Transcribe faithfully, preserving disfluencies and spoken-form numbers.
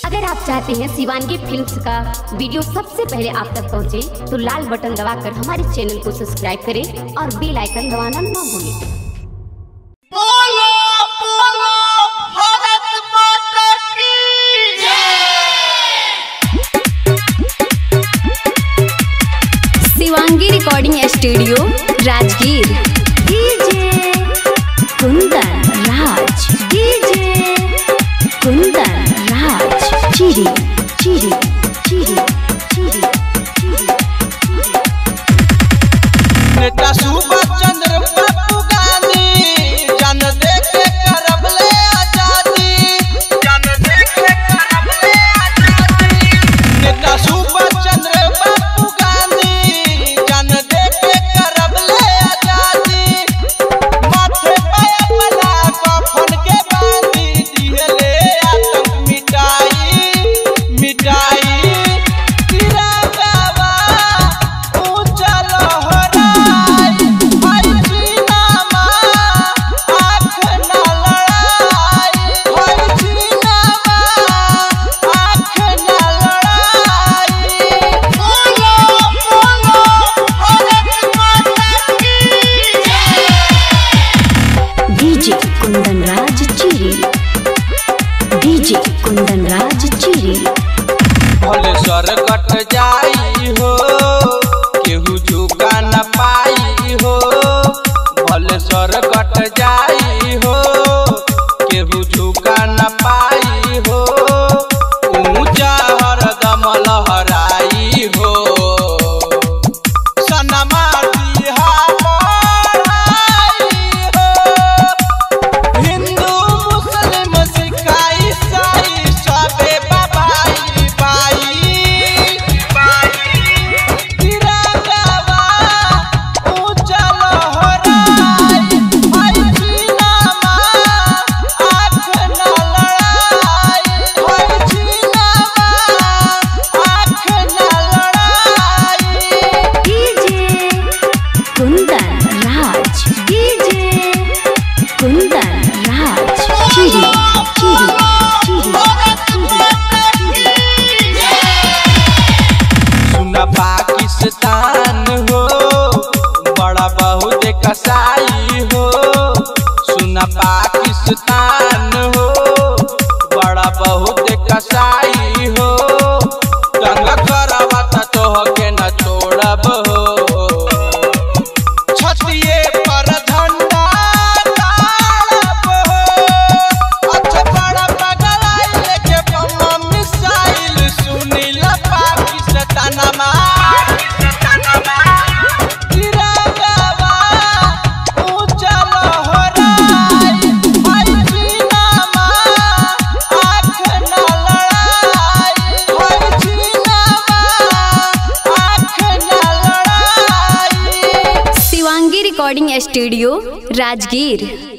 अगर आप चाहते हैं शिवांगी फिल्म्स का वीडियो सबसे पहले आप तक पहुंचे, तो लाल बटन दबाकर हमारे चैनल को सब्सक्राइब करें और बेल आइकन दबाना ना भूलें। Shivangi recording studio Rajgir. DJ Kundan Raj, DJ Kundan Raj. चिरी चिरी चिरी चिरी नेता सुभाष चंद्र बापू गांधी जन देखे करब ले आजादी, जन देखे करब ले आजादी। नेता सुभाष चंद्र बापू गांधी जन देखे करब ले आजादी। माथे पे अपना कफन के बांधी दिहले आतंक मिटाई मिटाई। तिरंगा ऊंचा लहराई, भाई सीना मां आँख न लड़ाई, भाई सीना मां आँख न लड़ाई। बोलो बोलो भारत माता की जय। डीजे कुंदन राज चिरी, डीजे कुंदन राज चिरी। भले स्वर कट जाई हो, केहू झुका न पाई हो। भले स्वर कट जाई हो, केहू झुका न पाई हो। ऊंचा हरदम लहराई हो, सनमा दिहा बढ़ाई हो। हिंदू मुस्लिम सिख ईसाई सबे बाबाई बाई बाई। तिरंगा ऊंचा लहराई, भाई सीना मां आँख न लड़ाई, भाई सीना मां आँख न लड़ाई। DJ Kundan Raj, DJ Kundan Raj. चिरी चिरी सुना पाकिस्तान हो, बड़ा बहुत कसाई हो। सुना पाकिस्तान हो, बड़ा बहुत कसाई हो। दंगा करवा त तोहके न छोड़ब हो। छतिए पर झंडा ताड़ब हो। अच्छा बड़ा पगलाई लेके बम मिसाइल सुनील पाकिस्तानमा। तिरंगा ऊंचा लहराई, भाई सीना मां आँख न लड़ाई, भाई सीना मां आँख न लड़ाई। Shivangi recording studio Rajgir.